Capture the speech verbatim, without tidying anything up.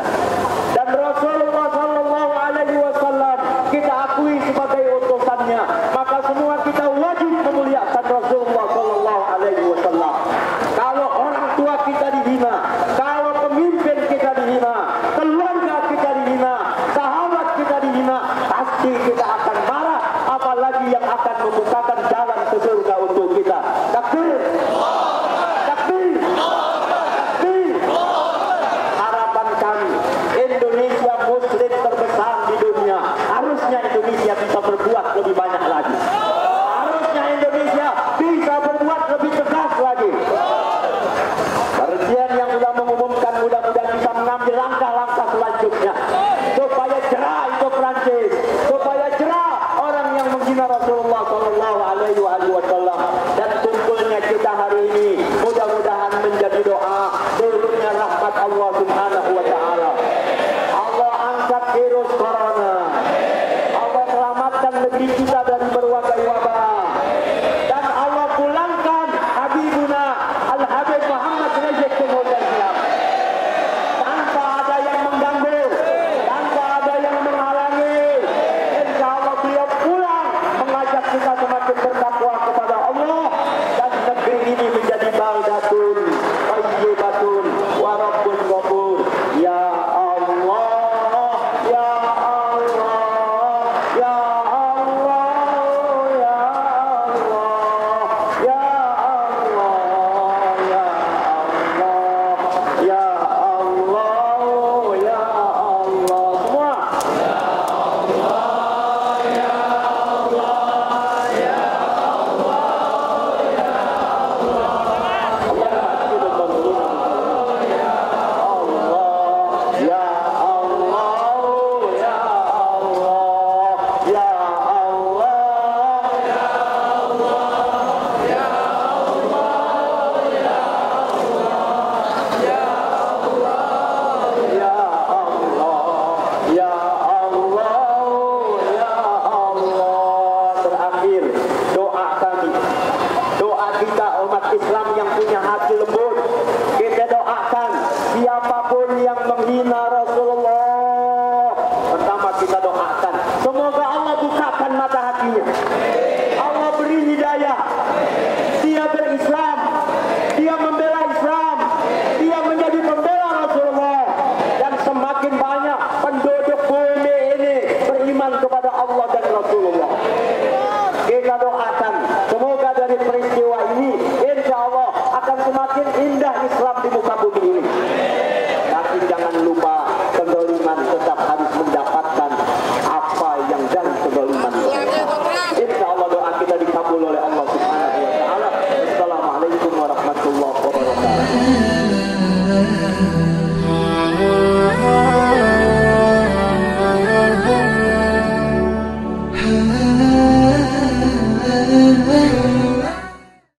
Dan Rasulullah Sallallahu Alaihi Wasallam kita akui sebagai utusannya, maka semua kita wajib memuliakan Rasulullah Sallallahu Alaihi Wasallam. Kalau orang tua kita dihina, kalau pemimpin kita dihina, keluarga kita dihina, sahabat kita dihina, pasti kita akan marah, apalagi yang akan membukakan jalan ke surga untuk kita. Takbir, takbir, takbir. Harapan kami, Indonesia Muslim terbesar di dunia, harusnya Indonesia bisa berbuat lebih banyak lagi. Harusnya Indonesia bisa berbuat lebih tegas lagi. Presiden yang sudah mengumumkan mudah-mudahan bisa mengambil langkah-langkah selanjutnya supaya jerah itu Prancis, supaya jerah orang yang menghina Rasulullah Sallallahu Alaihi Wasallam. Dan kumpulnya kita hari ini mudah-mudahan menjadi doa turunnya rahmat Allah Subhanahu Wa Taala. Allah angkat virus corona, Allah selamatkan negeri kita dari berbagai wabah, dan Allah pulangkan Habibuna Al-Habib Muhammad Rizik Syihab Islam tanpa ada yang mengganggu, tanpa ada yang menghalangi. Insya Allah beliau pulang mengajak kita semakin bertakwa kepada Allah, dan negeri ini menjadi baldatun thayyibatun wa rabbun ghafur. Ya Allah, ya Allah, ya Allah, ya Allah, ya Allah, ya Allah, ya Allah, ya Allah. Semua. Terakhir, doa kami, doa kita umat Islam yang punya hati lembut, kita doakan siapapun yang menghina Rasulullah